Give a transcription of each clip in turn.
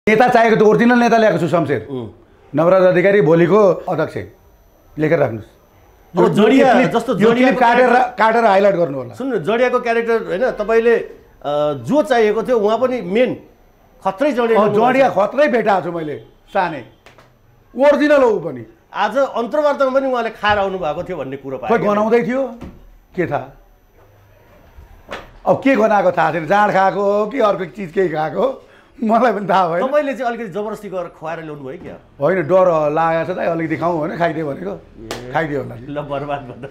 नेता चाहिएको त ओरिजिनल नेता ल्याएको छु शमशेर नवराज अधिकारी भोलिको अध्यक्ष लेखेर राख्नुस्। अब जडिया जस्तो जडिया काटेर हाइलाइट गर्नु होला। सुन्नु जडियाको क्यारेक्टर हैन तपाईले जो चाहिएको थियो उहाँ पनि मेन खत्रै जडिया खत्रै भेटाएको छु मैले सानै ओरिजिनल हो पनि। आज अन्तर्वार्तामा पनि उहाँले खाएर आउनु भएको थियो भन्ने कुरा पाएँ। खोइ गनाउँदै थियो के थाहा। अब के गनाएको थाहा छैन, जाँड खाएको हो कि अर्को चिज केही खाएको मलाई पनि थाहा भएन। तपाईले चाहिँ अलिकति जबरजस्ती गरेर खुवाएर ल्याउनु भयो क्या? होइन डर लागेको छ त अलिकति खाउँ भने खाइदियो भनेको खाइदियो होला। ल बर्बाद भन्न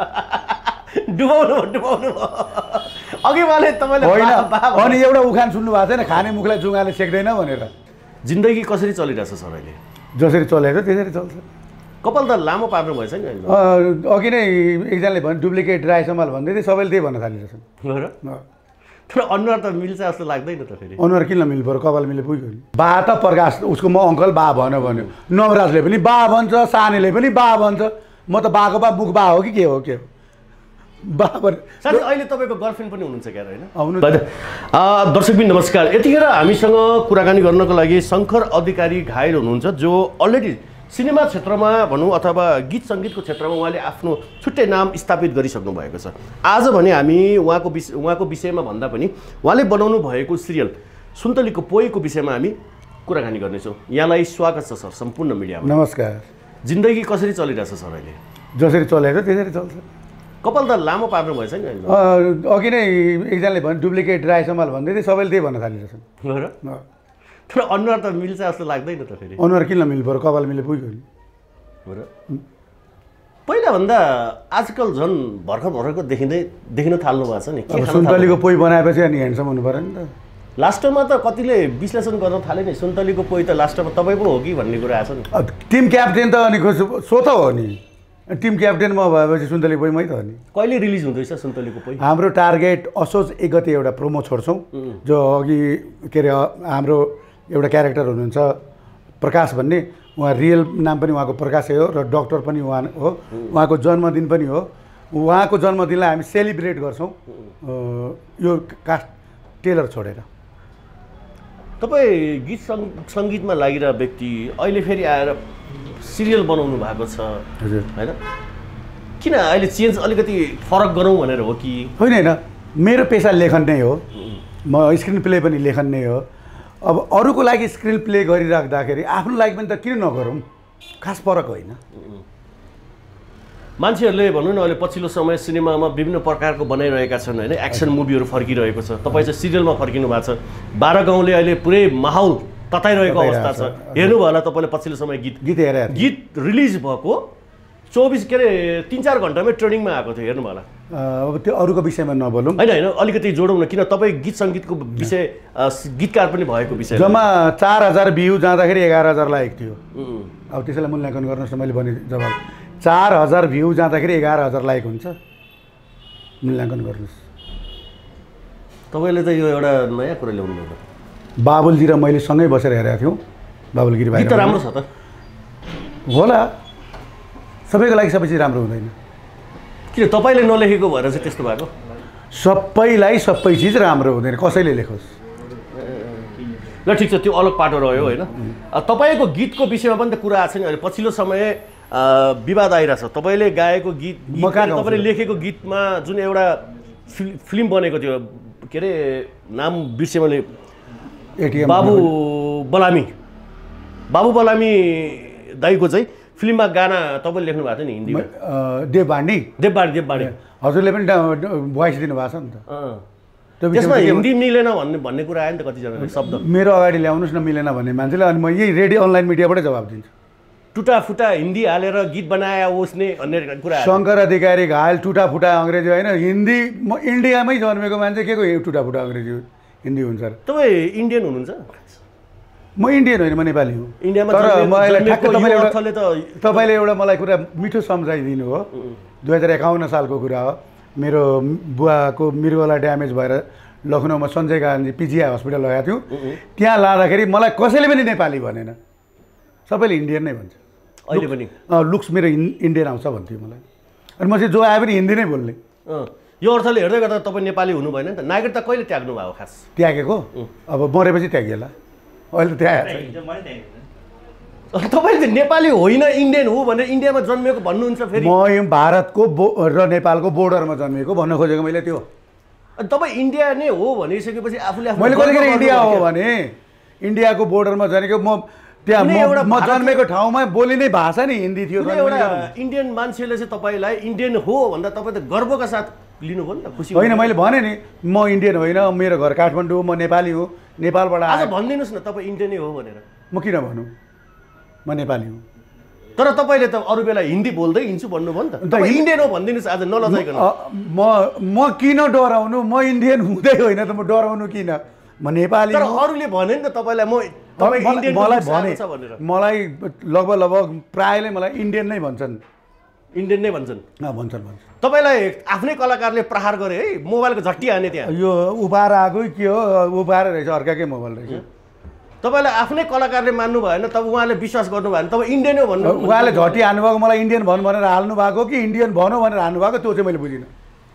डुबाउनु अघि वाले तपाईले होइन अनि एउटा उखान सुन्नु भएको छैन खाने मुखलाई जुङ्गाले सेक्दैन भनेर। जिन्दगी कसरी चलिरहेछ सर अहिले? जसरी चलेको त्यसरी चल्छ। कपाल त लामो पार्नु भएछ नि अहिले। अघि नै एकजनाले भने डुप्लिकेट राई सम्हाल भन्दै थियो सबैले त्यही भन्न थालिरहेछन्। तर अनुहार त मिल्छ जस्तो लाग्दैन त फेरि। अनुहार किन मिल्नु पर्यो कपाल मिले पुग्यो नि। बा त प्रकाश उसको म अङ्कल बा भन्यो नवराजले पनि बा भन्छ सानेले पनि बा भन्छ म त बाको बा बुक बा हो कि के हो के हो बा साथी अहिले तपाईँको गर्लफ्रेन्ड पनि हुनुहुन्छ क्या होइन? दर्शकबिन नमस्कार। यतिखेर हामीसँग कुराकानी गर्नको लागि शङ्कर अधिकारी घायल हुनुहुन्छ जो अलरेडी सिनेमा क्षेत्रमा भनौँ अथवा गीत सङ्गीतको क्षेत्रमा उहाँले आफ्नो छुट्टै नाम स्थापित गरिसक्नु भएको छ। आज भने हामी उहाँको विषयमा भन्दा पनि उहाँले बनाउनु भएको सिरियल सुन्तलीको पोइको विषयमा हामी कुराकानी गर्नेछौँ। यहाँलाई स्वागत छ सर सम्पूर्ण मिडियामा। नमस्कार। जिन्दगी कसरी चलिरहेछ सर अहिले? जसरी चलेको त्यसरी चल्छ। कपाल त लामो पार्नु भएछ नि अहिले। अघि नै एकजनाले भने डुप्लिकेट राई सम्हाल भन्दै थियो सबैले त्यही भन्न थालिरहेछन्। तर अनुहार त मिल्छ जस्तो लाग्दैन त फेरि। अनुहार किन मिल्नु पर्यो कपाल मिले पुग्यो नि। पहिलाभन्दा आजकल झन् भर्खरको देखिन थाल्नु भएको छ नि। सुन्तलीको पोइ बनाएपछि अनि ह्यान्डसम हुनु पऱ्यो नि त। लास्टमा त कतिले विश्लेषण गर्न थाले नि सुन्तलीको पोइ त लास्टमा तपाईँ पो हो कि भन्ने कुरा आएको छ नि। टिम क्याप्टेन त अनि सो त हो नि। टिम क्याप्टेन म भएपछि सुन्तली पोइ मै त हो नि। कहिले रिलिज हुँदैछ सुन्तलीको पोइ? हाम्रो टार्गेट असोज 1 गते एउटा प्रोमो छोड्छौँ जो अघि के अरे हाम्रो एउटा क्यारेक्टर हुनुहुन्छ प्रकाश भन्ने उहाँ रियल नाम पनि उहाँको प्रकाशै हो र डक्टर पनि उहाँ हो। उहाँको जन्मदिन पनि हो। उहाँको जन्मदिनलाई हामी सेलिब्रेट गर्छौँ यो कास्ट टेलर छोडेर। तपाईँ गीत सङ्गीतमा लागिरहेको व्यक्ति अहिले फेरि आएर सिरियल बनाउनु भएको छ होइन? किन अहिले चेन्ज अलिकति फरक गरौँ भनेर हो कि? होइन होइन मेरो पेसा लेखन नै हो। म स्क्रिन प्ले पनि लेखन नै हो। अब अरूको लागि स्क्रिन प्ले गरिराख्दाखेरि आफ्नो लागि पनि त किन नगरौँ? खास फरक होइन। मान्छेहरूले भनौँ न अहिले पछिल्लो समय सिनेमामा विभिन्न प्रकारको बनाइरहेका छन् होइन? एक्सन मुभीहरू फर्किरहेको छ। तपाईँ चाहिँ सिरियलमा फर्किनु भएको छ। 12 गाउँले अहिले पुरै माहौल तताइरहेको अवस्था छ। हेर्नुभयो होला तपाईँले पछिल्लो समय गीत रिलिज भएको 24 के अरे 3-4 घन्टामै ट्रेनिङमा आएको थियो हेर्नु होला। अब त्यो अरूको विषयमा नबोलौँ होइन अलिकति जोडौँ न। किन तपाईँ गीत सङ्गीतको विषय गीतकार पनि भएको विषय जम्मा 4000 भ्यू जाँदाखेरि 11000 लाइक थियो। अब त्यसैलाई मूल्याङ्कन गर्नुहोस् न। मैले भने जवाब 4000 भ्यू जाँदाखेरि 11000 लाइक हुन्छ। मूल्याङ्कन गर्नुहोस्। तपाईँले त यो एउटा नयाँ कुरा ल्याउनु भयो। बाबुलजी र मैले सँगै बसेर हेरेका थियौँ। बाबुलगिरी भाइ त राम्रो छ त होला। सबैको लागि सबै चिज राम्रो हुँदैन। किन तपाईँले नलेखेको भएर चाहिँ त्यस्तो भएको? सबैलाई सबै चिज राम्रो हुँदैन कसैले लेखोस्। ल ठिक छ त्यो अलग पाटो रह्यो होइन। तपाईँको गीतको विषयमा पनि त कुरा आएको छ नि। अहिले पछिल्लो समय विवाद आइरहेछ। तपाईँले गाएको गीत तपाईँले लेखेको गीतमा जुन एउटा फिल्म बनेको थियो के अरे नाम बिर्सेँ मैले बाबु बलामी दाईको चाहिँ फिल्ममा गाना तपाईँले लेख्नु भएको थियो नि हिन्दीमा। देवबाणी हजुरले पनि भोइस दिनुभएको छ नि त। त्यसमा हिन्दी मिलेन भन्ने कुरा आयो नि त कतिजनाले शब्द। मेरो अगाडि ल्याउनुहोस् न मिलेन भन्ने मान्छेले अनि म यही रेडियो अनलाइन मिडियाबाटै जवाब दिन्छु। टुटाफुटा हिन्दी हालेर गीत बनाए ओस्ने भन्ने कुरा। शङ्कर अधिकारी घायल टुटाफुटा अङ्ग्रेजी होइन हिन्दी। म इन्डियामै जन्मेको मान्छे के को टुटाफुटा अङ्ग्रेजी हिन्दी हुन्छ? तपाईँ इन्डियन हुनुहुन्छ? म इन्डियन होइन म नेपाली हुँ। इन्डियामा तर तपाईँले एउटा मलाई कुरा मिठो सम्झाइदिनु हो। 2051 सालको कुरा हो। मेरो बुवाको मृगला ड्यामेज भएर लखनऊमा सञ्जय गान्धी पिजिआई हस्पिटल लगाएको थियो। त्यहाँ लाँदाखेरि मलाई कसैले पनि नेपाली भनेन। सबैले इन्डियन नै भन्छ। अहिले पनि लुक्स मेरो इन्डियन आउँछ भन्थ्यो मलाई। अनि म चाहिँ जो आए पनि हिन्दी नै बोल्ने। यो अर्थले हेर्दै गर्दा तपाईँ नेपाली हुनु भएन नि त। नागरिकता कहिले त्याग्नु भएको खास? त्यागेको अब मरेपछि त्यागिएला। अहिले त त्यहाँ आएको छैन। तपाईँले नेपाली होइन इन्डियन हो भनेर इन्डियामा जन्मिएको भन्नुहुन्छ फेरि? म भारतको र नेपालको बोर्डरमा जन्मिएको भन्न खोजेको मैले त्यो। तपाईँ इन्डिया नै हो भनिसकेपछि आफूले मैले कतिखेर इन्डिया हो भने इन्डियाको बोर्डरमा जन्मेको म त्यहाँ म जन्मेको ठाउँमा बोलिने भाषा नै हिन्दी थियो। एउटा इन्डियन मान्छेले चाहिँ तपाईँलाई इन्डियन हो भन्दा तपाईँ त गर्वका साथ लिनुभयो नि त, खुसी होइन। मैले भने नि म इन्डियन होइन, मेरो घर काठमाडौँ हो, म नेपाली हो, नेपालबाट आज भनिदिनुहोस् न तपाईँ इन्डियनै हो भनेर। म किन भनौँ, म नेपाली हुँ। तर तपाईँले त अरू बेला हिन्दी बोल्दै हिँड्छु भन्नुभयो नि त। तपाईँ इन्डियन हो भनिदिनुहोस् आज नलजाइकन। म किन डराउनु, म इन्डियन हुँदै होइन त म डराउनु किन, म नेपाली। तर अरूले भने नि त तपाईँलाई मलाई लगभग प्रायले मलाई इन्डियन नै भन्छन्। इन्डियन नै भन्छन्? भन्छन्। तपाईँलाई आफ्नै कलाकारले प्रहार गरे है, मोबाइलको झट्टी हाने त्यहाँ। यो उपाएर आएको के हो, उपाएर रहेछ, अर्काकै मोबाइल रहेछ। तपाईँलाई आफ्नै कलाकारले मान्नु भएन, तब उहाँले विश्वास गर्नु भएन, तपाईँ इन्डियन हो भन्नु। उहाँले झट्टी हान्नुभएको, मलाई इन्डियन भन भनेर हाल्नु भएको कि इन्डियन भनौँ भनेर हान्नु भएको, त्यो चाहिँ मैले बुझिनँ।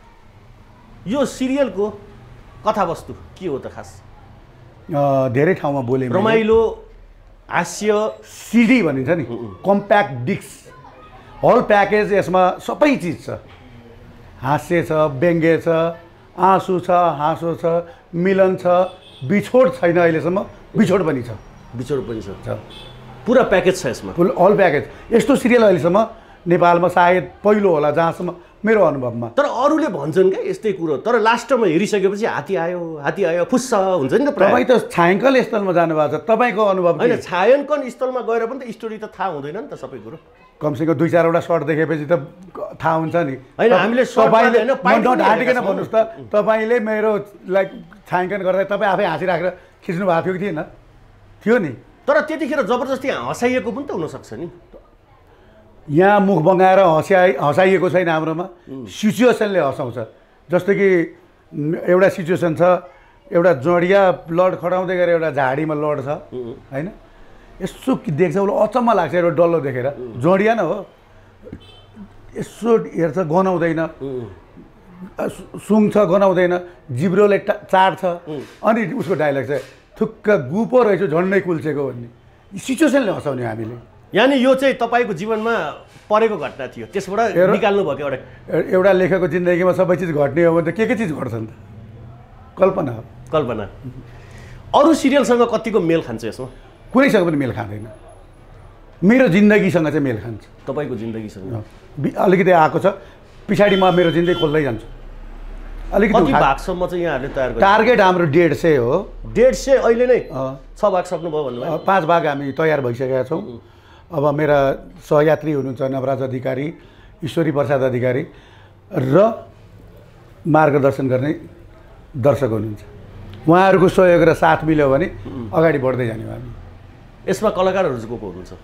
यो सिरियलको कथावस्तु के हो त खास? धेरै ठाउँमा बोलेँ, रमाइलो, हास्य, सिडी भनिन्छ नि, कम्प्याक्ट डिस्क, हल प्याकेज। यसमा सबै चिज छ, हास्य छ, व्यङ्ग्य छ, आँसु छ, हाँसो छ, मिलन छ, बिछोड छैन अहिलेसम्म, बिछोड पनि छ। बिछोड पनि छ, पुरा प्याकेज छ यसमा, फुल अल प्याकेज। यस्तो सिरियल अहिलेसम्म नेपालमा सायद पहिलो होला जहाँसम्म मेरो अनुभवमा। तर अरूले भन्छन् क्या यस्तै कुरो, तर लास्टमा हेरिसकेपछि हात्ती आयो फुस्स हुन्छ नि त। तपाईँ त छायाङ्कन स्थलमा जानुभएको छ, तपाईँको अनुभव होइन? छायाङ्कन स्थलमा गएर पनि त स्टोरी त थाहा हुँदैन नि त सबै कुरो। कमसेकम 2-4वटा सर्ट देखेपछि त थाहा हुन्छ नि। होइन, हामीले तपाईँले ढाँटिकन भन्नुहोस् त, तपाईँले मेरो लाइक छायाङ्कन गर्दा तपाईँ आफै हाँसिराखेर खिच्नु भएको थियो कि थिएन? थियो नि। तर त्यतिखेर जबरजस्ती हँसाइएको पनि त हुनसक्छ नि। यहाँ मुख बगाएर हँसाइएको छैन हाम्रोमा, सिचुएसनले हँसाउँछ। जस्तो कि एउटा सिचुएसन छ, एउटा जडिया ब्लड खटाउँदै गरेर एउटा झाडीमा लड्छ होइन, यसो देख्छ उसले अचम्म लाग्छ एउटा डल्लो देखेर, जडिया न हो, यसो हेर्छ गनाउँदैन, सुँग्छ गनाउँदैन, जिब्रोले चाट्छ, अनि उसको डाइलग चाहिँ थुक्क गुपो रहेछ झन्डै कुल्चेको भन्ने। सिचुएसनले हँसाउने हामीले। यानि यो चाहिँ तपाईँको जीवनमा परेको घटना थियो, त्यसबाट निकाल्नु भएको एउटा लेखकको जिन्दगीमा सबै चिज घट्ने हो भने त के चिज घट्छ नि त? कल्पना हो, कल्पना। अरू सिरियलसँग कतिको मेल खान्छ यसमा? कुनैसँग पनि मेल खाँदैन, मेरो जिन्दगीसँग चाहिँ मेल खान्छ। तपाईँको जिन्दगीसँग अलिकति आएको छ, पछाडि म मेरो जिन्दगी खोल्दै जान्छु। अलिकति भागसम्म चाहिँ यहाँहरूले तयार गर्नु? टार्गेट हाम्रो 150 हो। 150 अहिले नै 6 भाग सक्नुभयो भन्नुभयो? 5 भाग हामी तयार भइसकेका छौँ। अब मेरा सहयात्री हुनुहुन्छ नवराज अधिकारी, ईश्वरी प्रसाद अधिकारी र मार्गदर्शन गर्ने दर्शक हुनुहुन्छ। उहाँहरूको सहयोग र साथ मिल्यो भने अगाडि बढ्दै जाने हो हामी। यसमा कलाकारहरू चाहिँ को हुनुहुन्छ?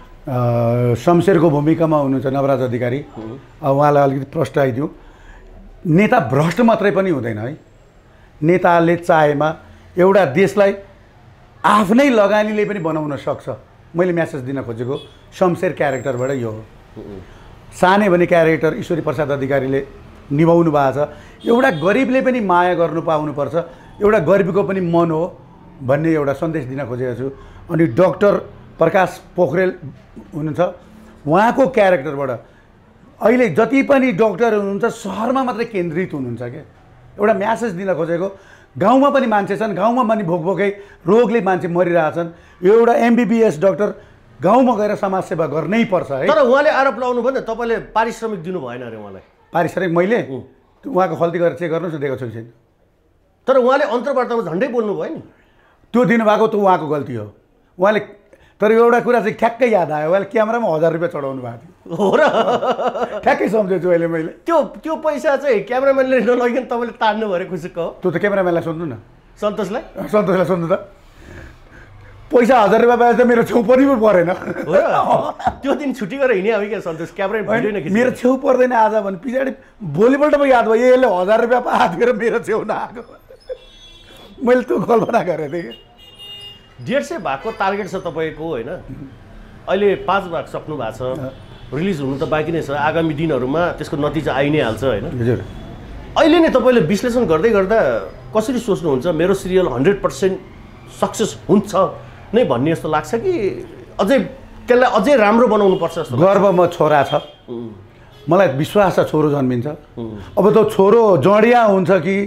शमशेरको भूमिकामा हुनुहुन्छ नवराज अधिकारी। उहाँलाई अलिकति प्रश्न आइदियो, नेता भ्रष्ट मात्रै पनि हुँदैन है, नेताले चाहेमा एउटा देशलाई आफ्नै लगानीले पनि बनाउन सक्छ। मैले म्यासेज दिन खोजेको शमशेर क्यारेक्टरबाट यो हो। सानै भने क्यारेक्टर ईश्वरी प्रसाद अधिकारीले निभाउनु भएको छ। एउटा गरिबले पनि माया गर्नु पाउनुपर्छ, एउटा गरिबको पनि मन हो भन्ने एउटा सन्देश दिन खोजेको छु। अनि डाक्टर प्रकाश पोखरेल हुनुहुन्छ, उहाँको क्यारेक्टरबाट अहिले जति पनि डक्टरहरू हुनुहुन्छ सहरमा मात्रै केन्द्रित हुनुहुन्छ क्या, एउटा म्यासेज दिन खोजेको। गाउँमा पनि मान्छे छन्, गाउँमा पनि भोकभोकै रोगले मान्छे मरिरहेछन्, एउटा MBBS डक्टर गाउँमा गएर समाजसेवा गर्नै पर्छ है। तर उहाँले आरोप लगाउनु भयो नि तपाईँले पारिश्रमिक दिनु भएन अरे उहाँलाई? पारिश्रमिक मैले उहाँको खल्ती गरेर चेक गर्नुहोस् न, दिएको छु छैन। तर उहाँले अन्तर्वार्तामा झन्डै बोल्नु भयो नि, त्यो दिनुभएको त उहाँको गल्ती हो उहाँले। तर एउटा कुरा चाहिँ ठ्याक्कै याद आयो, उहाँले क्यामेरामा 1000 रुपियाँ चढाउनु भएको थियो हो र? ठ्याक्कै सम्झेछु अहिले मैले। त्यो पैसा चाहिँ क्यामेराम्यानले नलगिकन तपाईँले तान्नु भरे खुसीको हो? त्यो त क्यामेराम्यानलाई सोध्नु न, सन्तोषलाई सोध्नु त। पैसा 1000 रुपियाँ पाए त मेरो छेउ पनि परेन हो र? त्यो दिन छुट्टी गरेर हिँडे अब क्या सन्तोष, क्यामेरा भिडियो नै खिच्नु। मेरो छेउ पर्दैन आज भने पछाडि भोलिपल्ट पो याद भयो यसले 1000 रुपियाँ पाएको थियो र मेरो छेउ नआएको। मैले त्यो कल्पना गरेको थिएँ। 150 भागको टार्गेट छ तपाईँको होइन? अहिले 5 भाग सक्नु भएको छ, रिलिज हुनु त बाँकी नै छ, आगामी दिनहरूमा त्यसको नतिजा आइ नै हाल्छ होइन? हजुर। अहिले नै तपाईँले विश्लेषण गर्दै गर्दा कसरी सोच्नुहुन्छ मेरो सिरियल 100% सक्सेस हुन्छ नै भन्ने जस्तो लाग्छ कि अझै त्यसलाई अझै राम्रो बनाउनु पर्छ जस्तो? गर्वमा छोरा छ, मलाई विश्वास छ छोरो जन्मिन्छ। अब त्यो छोरो जडिया हुन्छ कि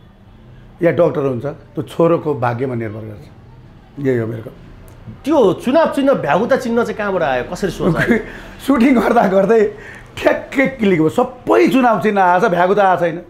या डक्टर हुन्छ त्यो छोरोको भाग्यमा निर्भर गर्छ। यही हो मेरो। त्यो चुनाव चिन्ह भ्यागुता चिन्ह चाहिँ कहाँबाट आयो, कसरी सोच आयो? सुटिङ गर्दा गर्दै ठ्याक्कै क्लिक भयो, सबै चुनाव चिन्ह आएछ, भ्यागुता आएको छैन।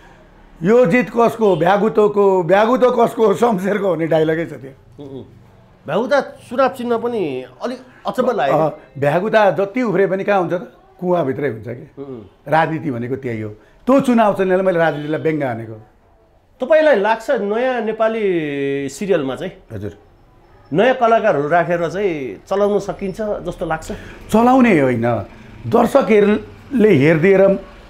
यो जित कसको, भ्यागुतो कसको, शमशेरको भन्ने डाइलगै छ त्यो। भ्यागुता चुनाव चिन्ह पनि अलिक अचम्म लाग्यो। भ्यागुता जति उफ्रे पनि कहाँ हुन्छ त, कुवाभित्रै हुन्छ कि। राजनीति भनेको त्यही हो। त्यो चुनाव चिन्हले मैले राजनीतिलाई व्यङ्ग हानेको। तपाईँलाई लाग्छ नयाँ नेपाली सिरियलमा चाहिँ हजुर नयाँ कलाकारहरू राखेर चाहिँ चलाउन सकिन्छ जस्तो लाग्छ? चलाउने होइन, दर्शकहरूले हेरिदिएर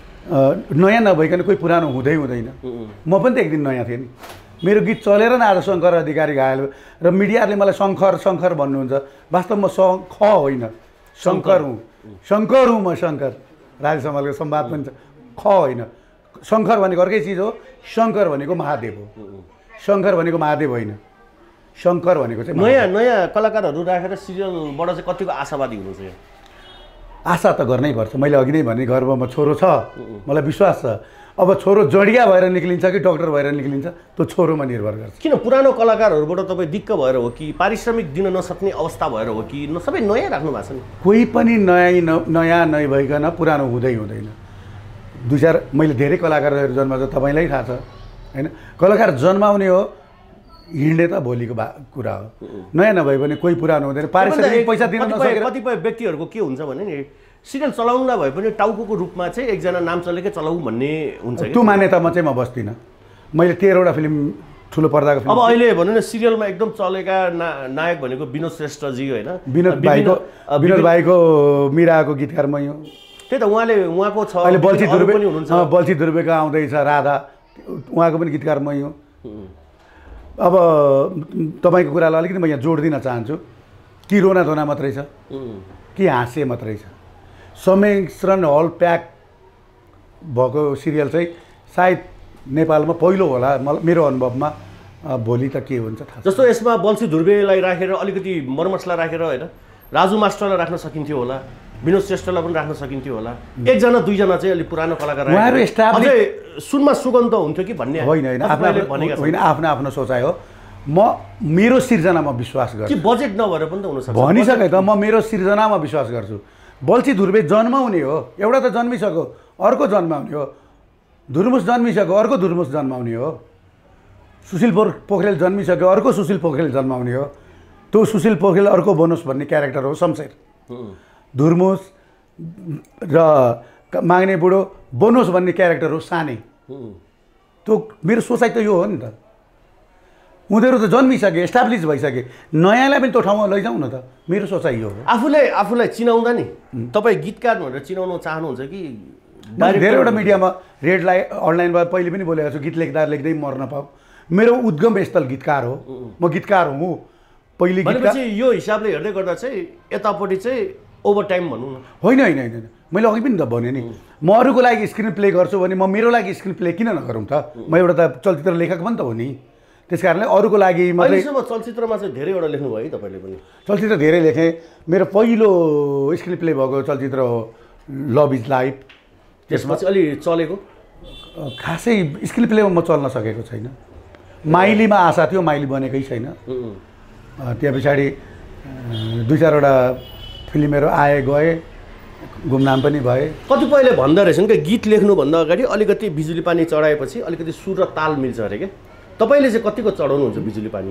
नयाँ नभइकन कोही पुरानो हुँदै हुँदैन। म पनि त एक दिन नयाँ थिएँ नि, मेरो गीत चलेर न आज शङ्कर अधिकारी घायल र मिडियाले मलाई शङ्कर भन्नुहुन्छ। वास्तवमा ख होइन, शङ्कर हुँ। म शङ्कर, राज समालको संवाद पनि छ। ख होइन, शङ्कर भनेको अर्कै चिज हो, शङ्कर भनेको महादेव हो। शङ्कर भनेको महादेव होइन, शङ्कर भनेको चाहिँ नयाँ कलाकारहरू राखेर सिरियलबाट चाहिँ कतिको आशावादी हुनुहुन्छ? आशा त गर्नै पर्छ। मैले अघि नै भने गर्वमा छोरो छ, मलाई विश्वास छ। अब छोरो जडिया भएर निक्लिन्छ कि डक्टर भएर निक्लिन्छ त्यो छोरोमा निर्भर गर्छ। किन पुरानो कलाकारहरूबाट तपाईँ दिक्क भएर हो कि पारिश्रमिक दिन नसक्ने अवस्था भएर हो कि सबै नयाँ राख्नु भएको छ नि? कोही पनि नयाँ नै भइकन पुरानो हुँदै हुँदैन। दुई चार मैले धेरै कलाकारहरू जन्माउँछ, तपाईँलाई थाहा छ होइन। कलाकार जन्माउने हो, हिँड्ने त भोलिको कुरा हो। नयाँ नभए पनि कोही पुरानो हुँदैन। पारिश्रमिक पैसा दिन नसकेर कतिपय व्यक्तिहरूको के हुन्छ भने नि सिरियल चलाउनु नभए पनि टाउको रूपमा चाहिँ एकजना नाम चलेकै चलाऊ भन्ने हुन्छ। त्यो मान्यतामा चाहिँ म बस्दिनँ। मैले 13वटा फिल्म ठुलो पर्दाको फिल्म। अब अहिले भनौँ न सिरियलमा एकदम चलेका नायक भनेको विनोद श्रेष्ठजी होइन। विनोद भाइको मिराको गीतकार मै हो। त्यही त उहाँको छ। अहिले बल्छी दुर्बेको आउँदैछ राधा, उहाँको पनि गीतकार मै हो। अब तपाईँको कुरालाई अलिकति म यहाँ जोड दिन चाहन्छु कि रोना धोना मात्रै छ कि हाँसे मात्रै छ। समिश्रण हल प्याक भएको सिरियल चाहिँ सायद नेपालमा पहिलो होला मेरो अनुभवमा। भोलि त के हुन्छ थाहा। जस्तो यसमा बल्छी धुर्वेलाई राखेर अलिकति मरमसला राखेर होइन, राजु मास्टरलाई राख्न सकिन्थ्यो होला, विनोद श्रेष्ठलाई पनि राख्न सकिन्थ्यो होला। एकजना दुईजना चाहिँ अलिक पुरानो कलाकार उहाँहरू अझै सुनमा सुगन्ध हुन्थ्यो कि भन्ने होइन। आफ्नो आफ्नो सोचाइ हो। मेरो सिर्जनामा विश्वास गर्छु। कि बजेट नभएर पनि त हुनसक्छ। भनिसके त म मेरो सिर्जनामा विश्वास गर्छु। बल्छी धुर्वे जन्माउने हो, एउटा त जन्मिसक्यो अर्को जन्माउने हो। धुर्मुस जन्मिसक्यो अर्को धुर्मुस जन्माउने हो। सुशील पोखरेल जन्मिसक्यो अर्को सुशील पोखरेल जन्माउने हो। त्यो सुशील पोखरेल अर्को बनोस् भन्ने क्यारेक्टर हो शमशेर। धुर्मुस र माग्ने बुढो बनोस् भन्ने क्यारेक्टर हो साने। त्यो मेरो सोचाइ त यो हो नि त। उनीहरू त जन्मिसके, एस्टाब्लिस भइसके, नयाँलाई पनि त्यो ठाउँमा लैजाउँ न त। मेरो सोचाइ यो हो। आफूलाई चिनाउँदा नि तपाईँ गीतकार भनेर चिनाउन चाहनुहुन्छ कि? धेरैवटा मिडियामा रेड लाइट अनलाइनमा पहिले पनि बोलेको छु, गीत लेख्दै मर्न पाऊ। मेरो उद्गम स्थल गीतकार हो, म गीतकार हुँ। पहिले भनेपछि यो हिसाबले हेर्दै गर्दा चाहिँ यतापट्टि चाहिँ ओभर टाइम भनौँ न। होइन होइन होइन, मैले अघि पनि त भने नि म अरूको लागि स्क्रिन प्ले गर्छु भने म मेरो लागि स्क्रिन प्ले किन नगरौँ त? म एउटा त चलचित्र लेखक पनि त हो नि। त्यस कारणले अरूको लागि मात्रै। चलचित्रमा चाहिँ धेरैवटा लेख्नु भयो है तपाईँले पनि? चलचित्र धेरै लेखेँ। मेरो पहिलो स्क्रिन प्ले भएको चलचित्र हो लभ इज लाइफ। त्यसमा चाहिँ अलि चलेको खासै स्क्रिन प्लेमा म चल्न सकेको छैन। माइलीमा आशा थियो, माइली बनेकै छैन। त्यहाँ पछाडि दुई चारवटा फिल्महरू आए गए, गुमनाम पनि भए। कतिपयले भन्दो रहेछन् कि गीत लेख्नुभन्दा अगाडि अलिकति बिजुली पानी चढाएपछि अलिकति सुर र ताल मिल्छ अरे क्या। तपाईँले चाहिँ कतिको चढाउनुहुन्छ बिजुली पानी?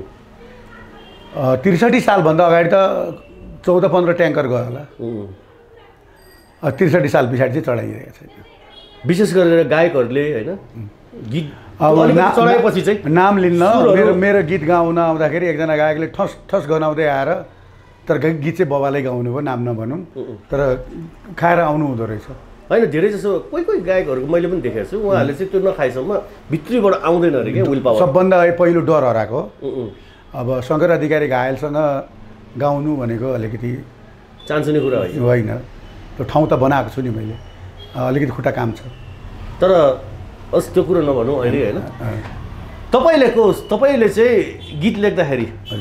63 सालभन्दा अगाडि त 14-15 ट्याङ्कर गयो होला। 63 साल पछाडि चाहिँ चढाइरहेको छैन। विशेष गरेर गायकहरूले होइन गीत चढाएपछि चाहिँ नाम लिन्न। मेरो गीत गाउन आउँदाखेरि एकजना गायकले ठस गनाउँदै आएर, तर गीत चाहिँ बबाले गाउनु भयो, नाम नभनौँ, तर खाएर आउनु हुँदो रहेछ। होइन धेरै जसो कोही गायकहरूको मैले पनि देखेको छु, उहाँहरूले चाहिँ त्यो नखाएसम्म भित्रीबाट आउँदैन अरे क्या विल पावर। सबभन्दा पहिलो डर हराएको। अब शङ्कर अधिकारी घायलसँग गाउनु भनेको अलिकति चान्सुने कुरा होइन। त्यो ठाउँ त बनाएको छु नि मैले, अलिकति खुट्टा काम छ। तर अस त्यो कुरो नभनौँ अहिले होइन। तपाईँले चाहिँ गीत लेख्दाखेरि हजुर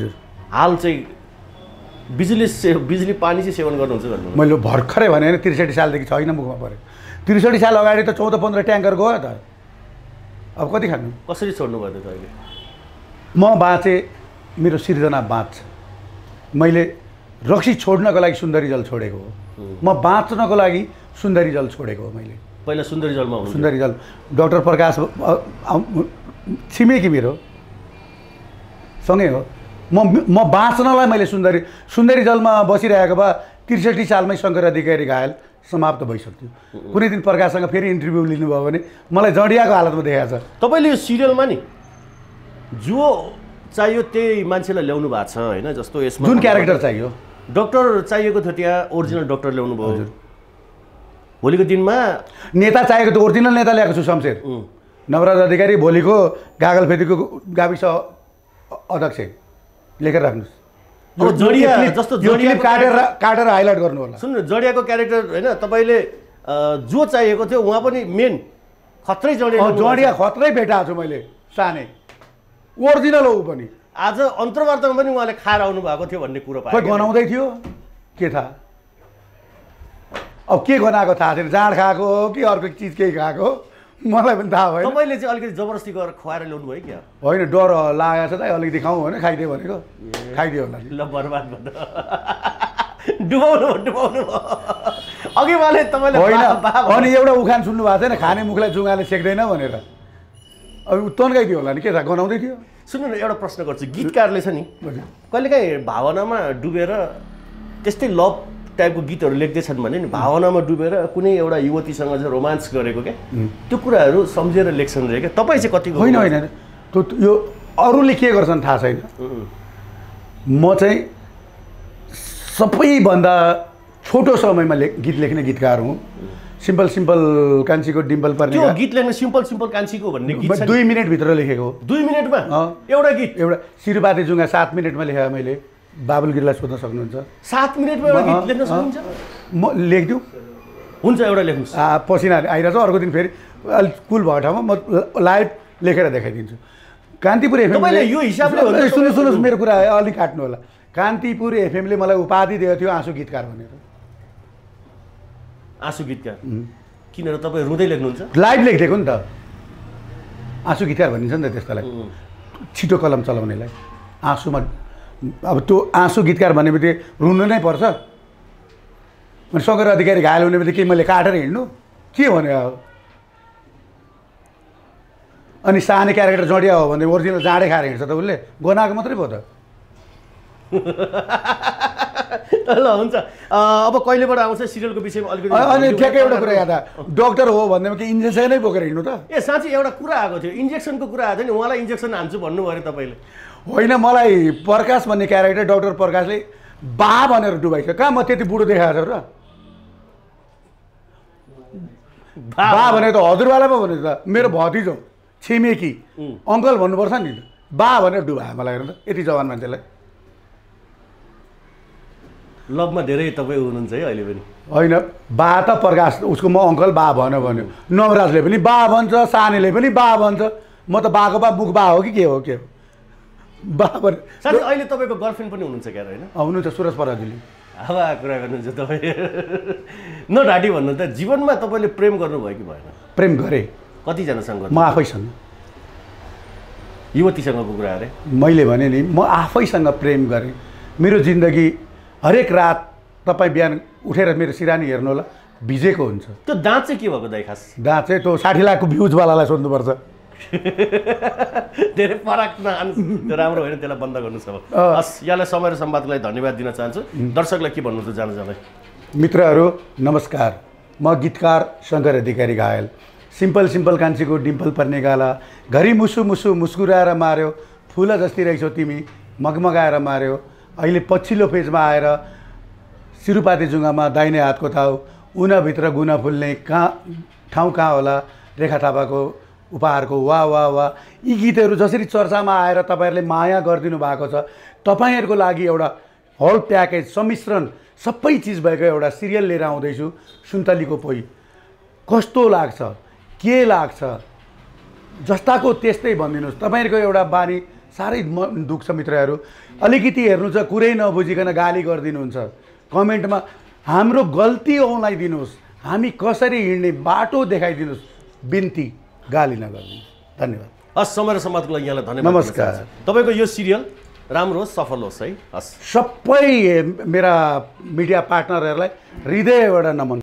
हाल चाहिँ बिजुली पानी चाहिँ सेवन गर्नुहुन्छ भन्नु मैले भर्खरै भने होइन 63 सालदेखि छैन मुखमा पऱ्यो 63 साल अगाडि त 14-15 ट्याङ्कर गयो त अब कति खानु कसरी छोड्नु भयो त अहिले म बाँचेँ मेरो सिर्जना बाँच्छ मैले रक्सी छोड्नको लागि सुन्दरी जल छोडेको हो म बाँच्नको लागि सुन्दरी जल छोडेको हो मैले पहिला सुन्दरी जलमा हुनु सुन्दरी जल डाक्टर प्रकाश छिमेकी मेरो सँगै हो म बाँच्नलाई मैले सुन्दरी जलमा बसिरहेको भए 63 सालमै शङ्कर अधिकारी घायल समाप्त भइसक्थ्यो कुनै दिन प्रकाशसँग फेरि इन्टरभ्यू लिनुभयो भने मलाई जडियाको हालतमा देखाएको छ तपाईँले यो सिरियलमा नि जो चाहियो त्यही मान्छेलाई ल्याउनु भएको छ होइन जस्तो यसमा जुन क्यारेक्टर चाहियो डक्टर चाहिएको थियो त्यहाँ ओरिजिनल डक्टर ल्याउनु भयो भोलिको दिनमा नेता चाहिएको त ओरिजिनल नेता ल्याएको छु शमशेर नवराज अधिकारी भोलिको गागलफेदीको गाविस अध्यक्ष लेखेर राख्नुहोस् अब जडिया जस्तो काटेर हाइलाइट गर्नु होला सुन्नु जडियाको क्यारेक्टर होइन तपाईँले जो चाहिएको थियो उहाँ पनि मेन खत्रै जडिया खत्रै भेटाएको छु मैले सानै ओरिजिनल हो पनि आज अन्तर्वार्तामा पनि उहाँले खाएर आउनु भएको थियो भन्ने कुरो पाएँ गनाउँदै थियो के थाहा अब के गनाएको थाहा छैन जाँड खाएको हो कि अर्को चिज केही खाएको मलाई पनि थाहा भएन तपाईँले चाहिँ अलिकति जबरजस्ती गरेर खुवाएर ल्याउनु भयो क्या होइन डर लागेको छ त अलिकति खाउँ भने खाइदियो भनेको खाइदियो होला ल बर्बाद भयो डुबाउनु अघि उहाँले तपाईँले होइन अनि एउटा उखान सुन्नु भएको छैन खाने मुखलाई जुङ्गाले सेक्दैन भनेर अब तन्काइदियो होला नि के थाहा गनाउँदै थियो सुन्नु न एउटा प्रश्न गर्छु गीतकारले छ नि कहिलेकाहीँ भावनामा डुबेर त्यस्तै लभ टाइपको गीतहरू लेख्दैछन् भने नि भावनामा डुबेर कुनै एउटा युवतीसँग चाहिँ रोमान्स गरेको क्या त्यो कुराहरू सम्झेर लेख्छन् रे क्या तपाईँ चाहिँ कतिको होइन त्यो यो अरूले के गर्छन् थाहा छैन म चाहिँ सबैभन्दा छोटो समयमा गीत लेख्ने गीतकार हुँ सिम्पल कान्छीको डिम्पल पर्ने त्यो गीत लेख्ने सिम्पल कान्छीको भन्ने गीत 2 मिनटभित्र लेखेको 2 मिनटमा एउटा गीत एउटा सिरुपाते जुङ्गा 7 मिनटमा लेखेँ मैले बाबुल गिरीलाई सोध्न सक्नुहुन्छ 7 मिनटमा एउटा गीत लेख्न सक्नुहुन्छ म लेख्दिउँ हुन्छ एउटा लेख्नुहोस् पसिना आइरहेछ अर्को दिन फेरि अलिक कुल भएको ठाउँमा म लाइभ लेखेर देखाइदिन्छु कान्तिपुर एफएमले यो हिसाबले सुन्नुहोस् मेरो कुरा अलिक काट्नु होला कान्तिपुर एफएमले मलाई उपाधि दिएको थियो आँसु गीतकार भनेर आँसु गीतकार किनभने तपाईँ रुँदै लेख्नुहुन्छ लाइभ लेखिदिएको नि त आँसु गीतकार भनिन्छ नि त त्यस्तालाई छिटो कलम चलाउनेलाई आँसुमा अब त्यो आँसु गीतकार भनेपछि रुनु नै पर्छ अनि शङ्कर अधिकारी घायल हुने बित्तिकै मैले काटेर हिँड्नु के भने अब अनि सानो क्यारेक्टर जडिया हो भने ओरिजिनल जाँडै खाएर हिँड्छ त उसले गनाएको मात्रै भयो त ल हुन्छ अब कहिलेबाट आउँछ सिरियलको विषयमा अलिकति अनि ठ्याक्कै एउटा कुरा याद डक्टर हो भन्दैमा कि इन्जेक्सनै बोकेर हिँड्नु त ए साँच्चै एउटा कुरा आएको थियो इन्जेक्सनको कुरा आएको थियो नि उहाँलाई इन्जेक्सन हान्छु भन्नुभयो अरे तपाईँले होइन मलाई प्रकाश भन्ने क्यारेक्टर डाक्टर प्रकाशले बा भनेर डुबाइछ कहाँ म त्यति बुढो देखाएको छ र बा भनेको त हजुरवाला पो भनेको त मेरो भतिजो छिमेकी अङ्कल भन्नुपर्छ नि बा भनेर डुबायो मलाई हेर्नु त यति जवान मान्छेलाई लभमा धेरै तपाईँ हुनुहुन्छ है अहिले पनि होइन बा त प्रकाश उसको म अङ्कल बा भन्यो नवराजले पनि बा भन्छ सानीले पनि बा भन्छ म त बाको बा मुख बा हो कि के हो बा भने साथै अहिले तपाईँको गर्लफ्रेन्ड पनि हुनुहुन्छ क्या होइन हुनुहुन्छ सुरज पराजुली हावा कुरा गर्नुहुन्छ तपाईँ नढाँटी भन्नु त जीवनमा तपाईँले प्रेम गर्नुभयो कि भएन प्रेम गरेँ कतिजनासँग म आफैसँग युवतीसँगको कुरा अरे मैले भने नि म आफैसँग प्रेम गरेँ मेरो जिन्दगी हरेक रात तपाईँ बिहान उठेर मेरो सिरानी हेर्नु होला भिजेको हुन्छ त्यो दाँत चाहिँ के भएको दाइ खास दाँत चाहिँ त्यो 60 लाखको भ्युजवालालाई सोध्नुपर्छ धेरै फरक नआनु त्यो राम्रो होइन त्यसलाई बन्द गर्नुहोस् अब हस् यहाँलाई समय र सम्वादलाई धन्यवाद दिन चाहन्छु दर्शकलाई के भन्नु त जाँदै मित्रहरू नमस्कार म गीतकार शङ्कर अधिकारी घायल सिम्पल कान्छीको डिम्पल पर्ने गाला घरि मुसु मुस्कुराएर मार्यो फुल जस्ती रहेछौ तिमी मगमगाएर मार्यो अहिले पछिल्लो पेजमा आएर सिरुपाते जुङ्गामा दाहिने हातको ताउ उनाभित्र गुना फुल्ने ठाउँ कहाँ होला रेखा थापाको उपहारको वाह वाह वाह यी गीतहरू जसरी चर्चामा आएर तपाईँहरूले माया गरिदिनु भएको छ तपाईँहरूको लागि एउटा होल प्याकेज सम्मिश्रण सबै चिज भएको एउटा सिरियल लिएर आउँदैछु सुन्तलीको पोइ कस्तो लाग्छ के लाग्छ जस्ताको त्यस्तै भनिदिनुहोस् तपाईँहरूको एउटा बानी साह्रै दुख्छ मित्रहरू अलिकति हेर्नुहुन्छ कुरै नबुझिकन गाली गरिदिनुहुन्छ कमेन्टमा हाम्रो गल्ती औँलाइदिनुहोस् हामी कसरी हिँड्ने बाटो देखाइदिनुहोस् बिन्ती गाली नगरिदिनुहोस् धन्यवाद हस् समय र समाजको लागि यहाँलाई धन्यवाद नमस्कार तपाईँको यो सिरियल राम्रो होस् सफल होस् है हस् सबै मेरा मिडिया पार्टनरहरूलाई हृदयबाट नमन